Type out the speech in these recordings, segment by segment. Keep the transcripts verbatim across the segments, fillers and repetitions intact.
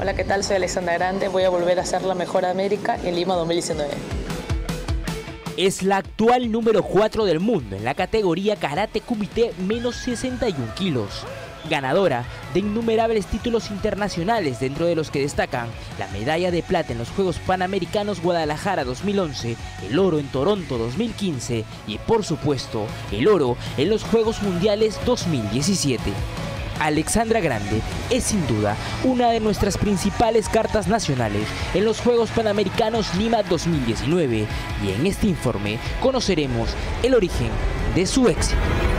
Hola, ¿qué tal? Soy Alexandra Grande. Voy a volver a ser la mejor de América en Lima dos mil diecinueve. Es la actual número cuatro del mundo en la categoría Karate Kumite menos sesenta y un kilos. Ganadora de innumerables títulos internacionales, dentro de los que destacan la medalla de plata en los Juegos Panamericanos Guadalajara dos mil once, el oro en Toronto dos mil quince y, por supuesto, el oro en los Juegos Mundiales dos mil diecisiete. Alexandra Grande es sin duda una de nuestras principales cartas nacionales en los Juegos Panamericanos Lima dos mil diecinueve, y en este informe conoceremos el origen de su éxito.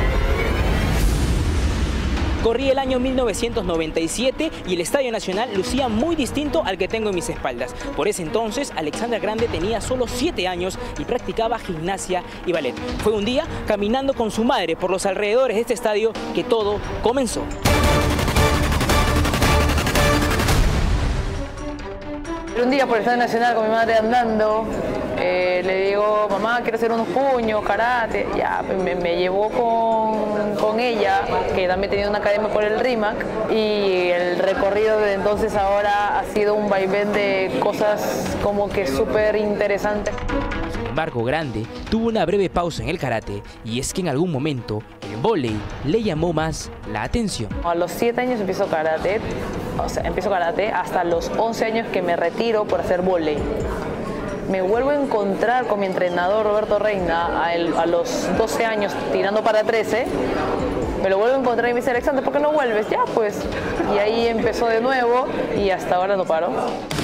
Corría el año mil novecientos noventa y siete y el Estadio Nacional lucía muy distinto al que tengo en mis espaldas. Por ese entonces, Alexandra Grande tenía solo siete años y practicaba gimnasia y ballet. Fue un día, caminando con su madre por los alrededores de este estadio, que todo comenzó. Un día por el Estadio Nacional con mi madre andando, eh, le digo, mamá, quiero hacer unos puños, karate. Ya, me, me llevó con, con ella, que también tenía una academia por el RIMAC, y el recorrido de entonces ahora ha sido un vaivén de cosas como que súper interesantes. Sin embargo, Grande tuvo una breve pausa en el karate, y es que en algún momento el vóley le llamó más la atención. A los siete años empiezo karate, o sea, empiezo karate hasta los once años que me retiro por hacer vóley. Me vuelvo a encontrar con mi entrenador Roberto Reina a, el, a los doce años tirando para trece. Me lo vuelvo a encontrar y me dice, Alexandra, ¿por qué no vuelves? Ya, pues. Y ahí empezó de nuevo y hasta ahora no paro.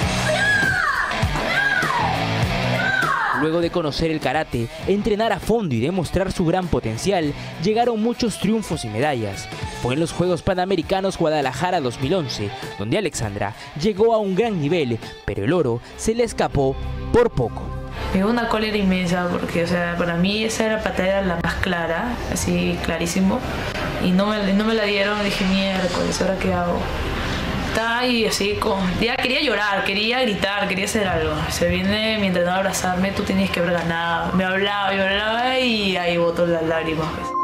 Luego de conocer el karate, entrenar a fondo y demostrar su gran potencial, llegaron muchos triunfos y medallas. Fue en los Juegos Panamericanos Guadalajara dos mil once, donde Alexandra llegó a un gran nivel, pero el oro se le escapó por poco. Me dio una cólera inmensa porque, o sea, para mí esa era patada la más clara, así clarísimo, y no me, no me la dieron. Dije, miércoles, ¿ahora qué hago? Estaba ahí así, con, ya quería llorar, quería gritar, quería hacer algo. Se viene mi entrenador a abrazarme, tú tenías que haber ganado. Me hablaba y hablaba y ahí botó las lágrimas.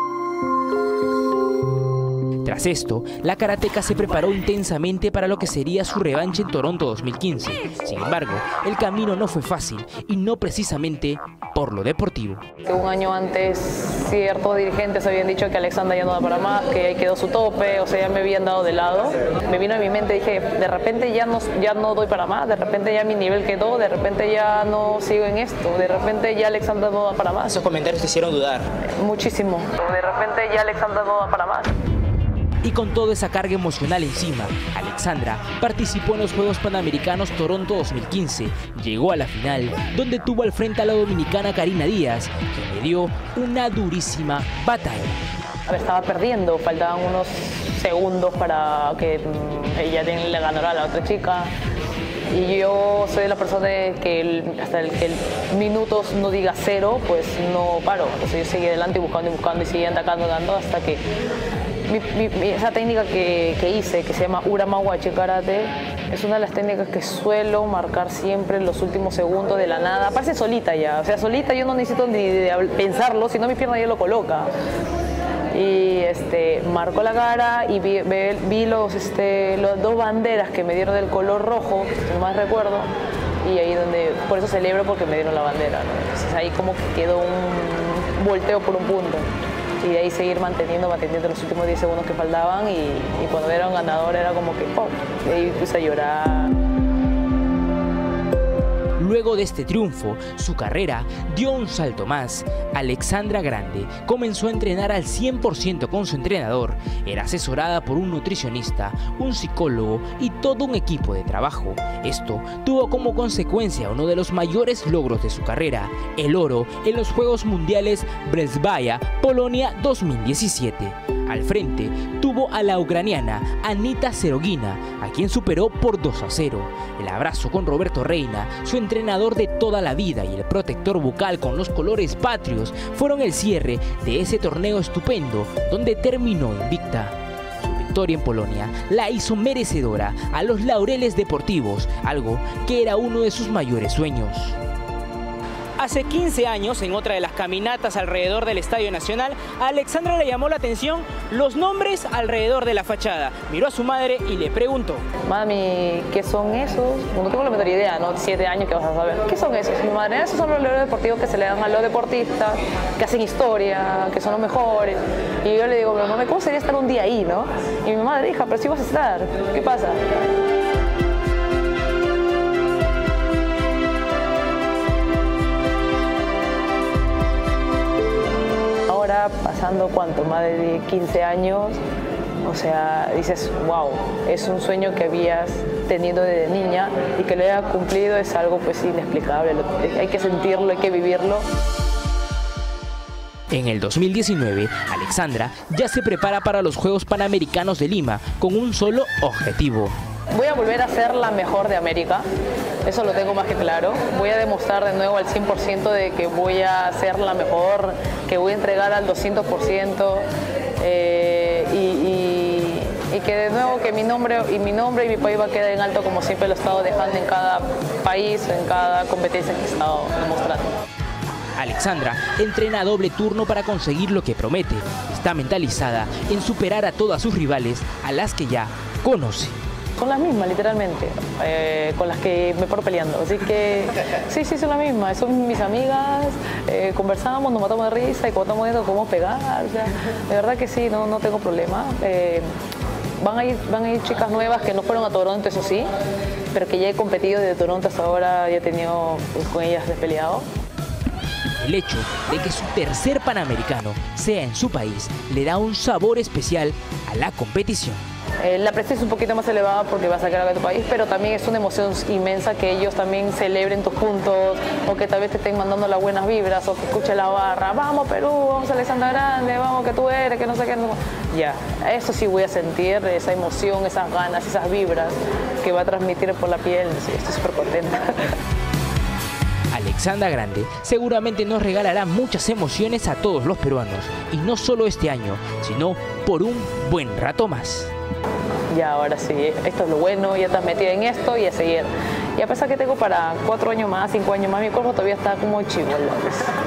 Tras esto, la karateca se preparó intensamente para lo que sería su revancha en Toronto dos mil quince. Sin embargo, el camino no fue fácil, y no precisamente por lo deportivo. Un año antes, ciertos dirigentes habían dicho que Alexandra ya no da para más, que ahí quedó su tope, o sea, ya me habían dado de lado. Me vino a mi mente y dije, de repente ya no, ya no doy para más, de repente ya mi nivel quedó, de repente ya no sigo en esto, de repente ya Alexandra no da para más. Esos comentarios te hicieron dudar. Muchísimo. De repente ya Alexandra no da para más. Y con toda esa carga emocional encima, Alexandra participó en los Juegos Panamericanos Toronto dos mil quince, llegó a la final, donde tuvo al frente a la dominicana Karina Díaz, que le dio una durísima batalla. A ver, estaba perdiendo, faltaban unos segundos para que ella le ganara a la otra chica. Y yo soy la persona que el, hasta el que el minutos no diga cero, pues no paro. Entonces yo seguí adelante buscando y buscando y seguí atacando, dando hasta que mi, mi, mi, esa técnica que, que hice, que se llama Uramawachi Karate, es una de las técnicas que suelo marcar siempre en los últimos segundos de la nada. Aparece solita ya, o sea, solita yo no necesito ni de pensarlo, sino mi pierna ya lo coloca. Y este, marcó la cara y vi, vi, vi los, este, los dos banderas que me dieron del color rojo, si no más recuerdo, y ahí donde, por eso celebro porque me dieron la bandera, ¿no? Entonces ahí como que quedó un volteo por un punto. Y de ahí seguir manteniendo, manteniendo los últimos diez segundos que faltaban, y, y cuando era un ganador era como que ¡pum! Y ahí puse a llorar. Luego de este triunfo, su carrera dio un salto más. Alexandra Grande comenzó a entrenar al cien por ciento con su entrenador. Era asesorada por un nutricionista, un psicólogo y todo un equipo de trabajo. Esto tuvo como consecuencia uno de los mayores logros de su carrera, el oro en los Juegos Mundiales Breslavia, Polonia dos mil diecisiete. Al frente tuvo a la ucraniana Anita Serogina, a quien superó por dos a cero. El abrazo con Roberto Reina, su entrenador de toda la vida, y el protector bucal con los colores patrios fueron el cierre de ese torneo estupendo, donde terminó invicta. Su victoria en Polonia la hizo merecedora a los laureles deportivos, algo que era uno de sus mayores sueños. Hace quince años, en otra de las caminatas alrededor del Estadio Nacional, a Alexandra le llamó la atención los nombres alrededor de la fachada. Miró a su madre y le preguntó: mami, ¿qué son esos? No tengo la menor idea, ¿no? Siete años que vas a saber. ¿Qué son esos? Mi madre, esos son los logros deportivos que se le dan a los deportistas, que hacen historia, que son los mejores. Y yo le digo, pero mami, ¿cómo sería estar un día ahí, no? Y mi madre, hija, pero sí vas a estar. ¿Qué pasa? Ahora, pasando cuánto, más de quince años, o sea, dices, wow, es un sueño que habías tenido desde niña y que lo haya cumplido es algo pues inexplicable, hay que sentirlo, hay que vivirlo. En el dos mil diecinueve, Alexandra ya se prepara para los Juegos Panamericanos de Lima con un solo objetivo. Voy a volver a ser la mejor de América, eso lo tengo más que claro. Voy a demostrar de nuevo al cien por ciento de que voy a ser la mejor, que voy a entregar al doscientos por ciento eh, y, y, y que de nuevo que mi nombre y mi nombre y mi país va a quedar en alto como siempre lo he estado dejando en cada país, en cada competencia que he estado demostrando. Alexandra entrena a doble turno para conseguir lo que promete. Está mentalizada en superar a todas sus rivales, a las que ya conoce. Son las mismas, literalmente, eh, con las que me paro peleando. Así que sí, sí, son las mismas. Son mis amigas, eh, conversamos, nos matamos de risa y cuando estamos viendo cómo pegar. O sea, de verdad que sí, no, no tengo problema. Eh, van, a ir, van a ir chicas nuevas que no fueron a Toronto, eso sí, pero que ya he competido desde Toronto hasta ahora, ya he tenido pues, con ellas despeleado. El hecho de que su tercer Panamericano sea en su país le da un sabor especial a la competición. Eh, la presión es un poquito más elevada porque vas a sacar a tu país, pero también es una emoción inmensa que ellos también celebren tus puntos o que tal vez te estén mandando las buenas vibras o que escuche la barra, vamos Perú, vamos Alexandra Grande, vamos que tú eres, que no sé qué. No. Ya, eso sí voy a sentir, esa emoción, esas ganas, esas vibras que va a transmitir por la piel. Sí, estoy súper contenta. Alexandra Grande seguramente nos regalará muchas emociones a todos los peruanos, y no solo este año, sino por un buen rato más. Ya, ahora sí, esto es lo bueno, ya estás metida en esto y a seguir. Y a pesar que tengo para cuatro años más, cinco años más, mi cuerpo todavía está como chivo.